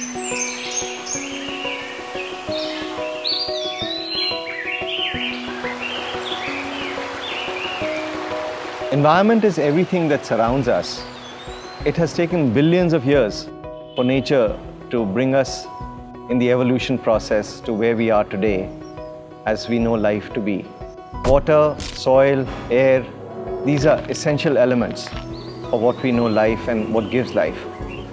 Environment is everything that surrounds us. It has taken billions of years for nature to bring us in the evolution process to where we are today as we know life to be. Water, soil, air, these are essential elements of what we know life and what gives life.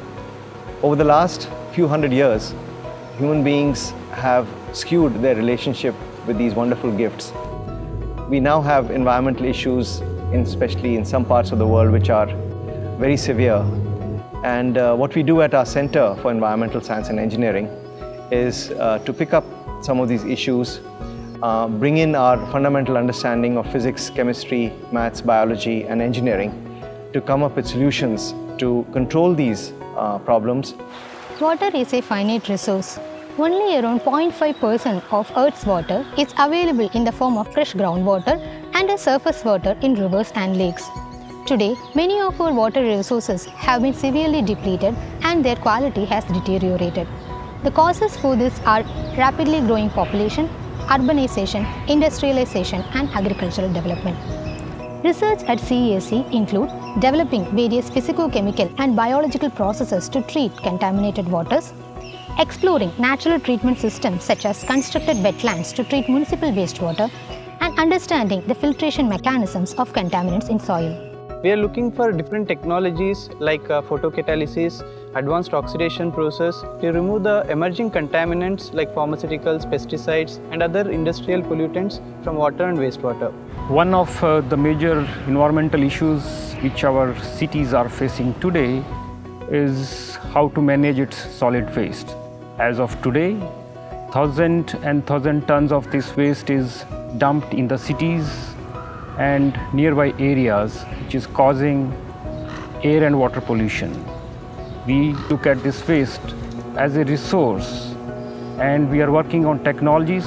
Over the last few hundred years, human beings have skewed their relationship with these wonderful gifts. We now have environmental issues, especially in some parts of the world, which are very severe. And what we do at our Center for Environmental Science and Engineering is to pick up some of these issues, bring in our fundamental understanding of physics, chemistry, maths, biology, and engineering to come up with solutions to control these problems. Water is a finite resource. Only around 0.5% of Earth's water is available in the form of fresh groundwater and as surface water in rivers and lakes. Today, many of our water resources have been severely depleted and their quality has deteriorated. The causes for this are rapidly growing population, urbanization, industrialization, and agricultural development. Research at CESE include developing various physico-chemical and biological processes to treat contaminated waters, exploring natural treatment systems such as constructed wetlands to treat municipal wastewater, and understanding the filtration mechanisms of contaminants in soil. We are looking for different technologies like photocatalysis, advanced oxidation process to remove the emerging contaminants like pharmaceuticals, pesticides and other industrial pollutants from water and wastewater. One of the major environmental issues which our cities are facing today is how to manage its solid waste. As of today, 1,000 tons of this waste is dumped in the cities and nearby areas, which is causing air and water pollution. We look at this waste as a resource and we are working on technologies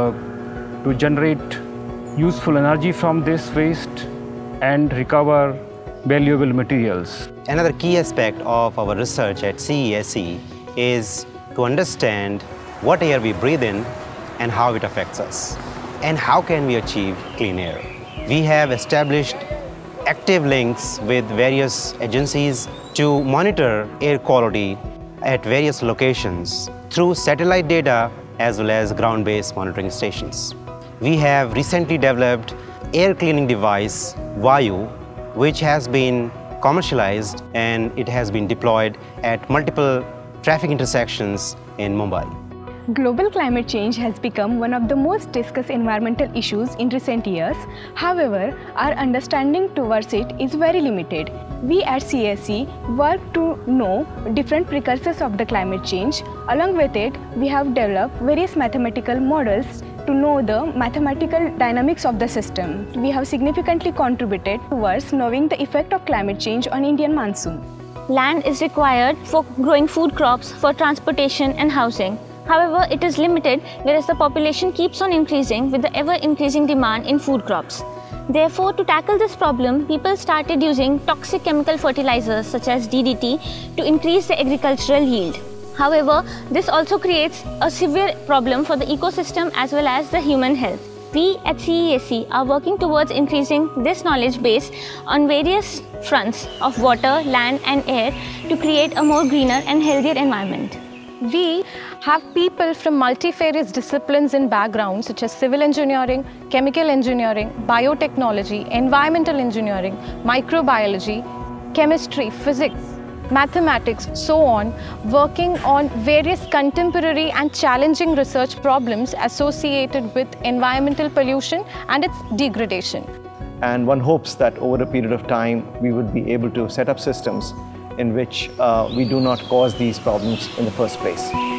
to generate useful energy from this waste and recover valuable materials. Another key aspect of our research at CESE is to understand what air we breathe in and how it affects us, and how can we achieve clean air. We have established active links with various agencies to monitor air quality at various locations through satellite data as well as ground-based monitoring stations. We have recently developed air cleaning device, Vayu, which has been commercialized and it has been deployed at multiple traffic intersections in Mumbai. Global climate change has become one of the most discussed environmental issues in recent years. However, our understanding towards it is very limited. We at CESE work to know different precursors of the climate change. Along with it, we have developed various mathematical models to know the mathematical dynamics of the system. We have significantly contributed towards knowing the effect of climate change on Indian monsoon. Land is required for growing food crops, for transportation and housing. However, it is limited whereas the population keeps on increasing with the ever-increasing demand in food crops. Therefore, to tackle this problem, people started using toxic chemical fertilizers such as DDT to increase the agricultural yield. However, this also creates a severe problem for the ecosystem as well as the human health. We at CESE are working towards increasing this knowledge base on various fronts of water, land and air to create a more greener and healthier environment. We have people from multifarious disciplines and backgrounds such as civil engineering, chemical engineering, biotechnology, environmental engineering, microbiology, chemistry, physics, mathematics, so on, working on various contemporary and challenging research problems associated with environmental pollution and its degradation. And one hopes that over a period of time, we would be able to set up systems in which we do not cause these problems in the first place.